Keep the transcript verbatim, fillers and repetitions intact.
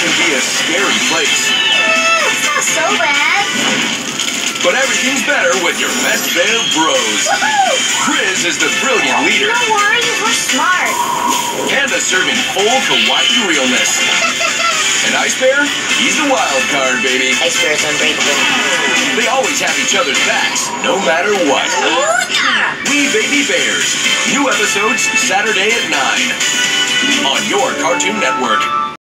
can be a scary place. It's not so bad. But everything's better with your best bear bros. Grizz is the brilliant leader. No worries, we're smart. Panda serving full kawaii realness. And Ice Bear, he's the wild card, baby. Ice Bear is unbreakable. They always have each other's backs, no matter what. We Baby Bears. New episodes Saturday at nine on your Cartoon Network.